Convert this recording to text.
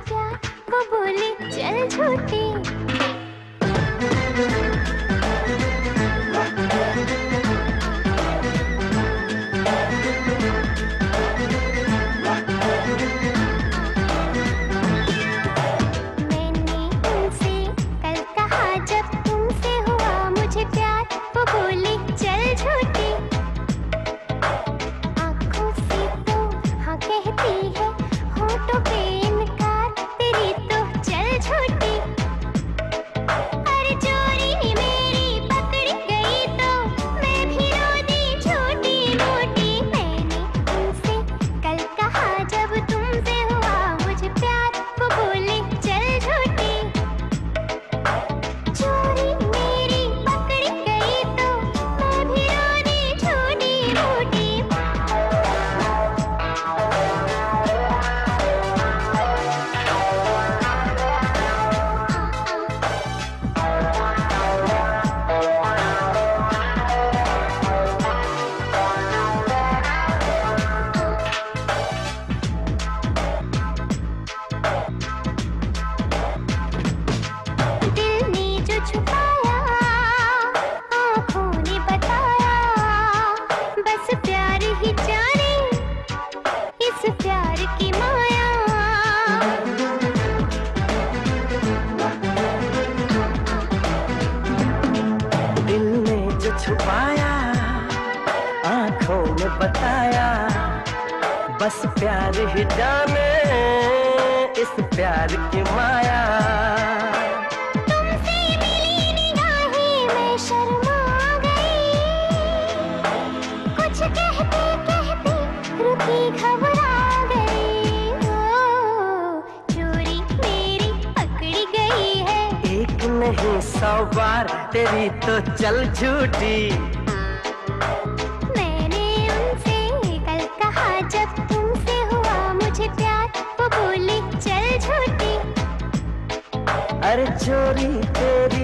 प्यार, वो बोली चल झूठी। मैंने उनसे कल कहा जब तुमसे हुआ मुझे प्यार, वो बोली चल झूठी। आँखों से तो हाँ कहती है, होठों पे इनकार, तेरी तो चल झूठी। अरे चोरी मेरी पकड़ी गई तो मैं भी रो दी छोटी मोटी। मैंने तुमसे कल कहा जब तुमसे हुआ मुझे प्यार, वो बोली चल झूठी। चोरी मेरी पकड़ी गई तो मैं भी रो दी छोटी मोटी। दिल ने जो छुपाया, आँखों ने बताया, बस प्यार ही जाने इस प्यार की माया। दिल ने जो छुपाया, आंखों ने बताया, बस प्यार ही जाने इस प्यार की माया। तुमसे मिली निगाहें मैं शर्मा गई, कुछ कहते कहते रुकी घबरा गई। ओ चोरी मेरी पकड़ी गई है, एक नहीं 100 बार तेरी तो चल झूठी। मैंने उनसे कल कहा जब तुमसे हुआ मुझे प्यार, वो बोली चल झूठी। अरे चोरी तेरी